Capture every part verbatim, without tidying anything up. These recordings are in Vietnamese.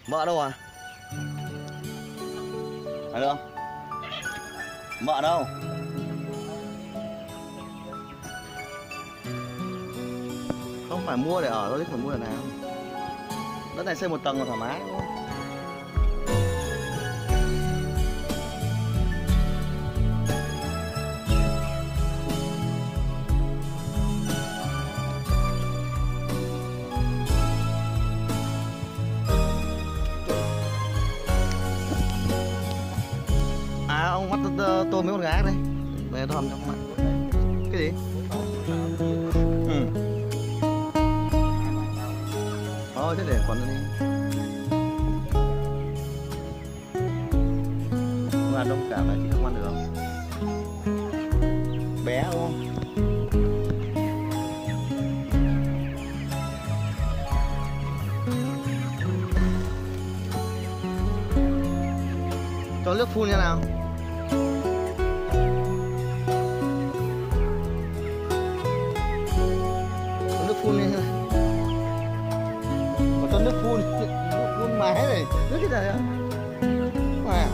Mợ đâu à? À được không? Mợ đâu? Không phải mua để ở đâu, chứ phải mua để nào. Đất này xây một tầng là thoải mái đúng không? À ông bắt tôi mấy con gái đây. Đây tôi hầm trong mặt. Cái gì? Ừ. Thôi thế để còn đi. Không ăn đông cả mà chị không ăn được. Bé đúng không? Cho nước phun như nào? Cho nước phun đi. Có cho nước phun, nước phun máy này, nước cái này ạ. Wow.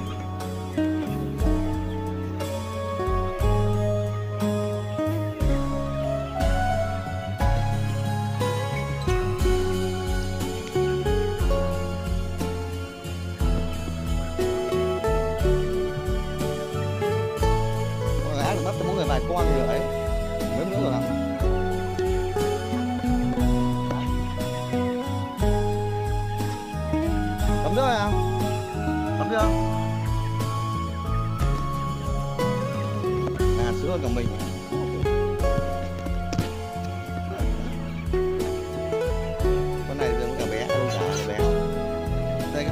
Bắt cho mỗi người vài con rồi đấy, mấy nữa rồi. Tắm nước à? Tắm chưa? À sướng hơn cả mình.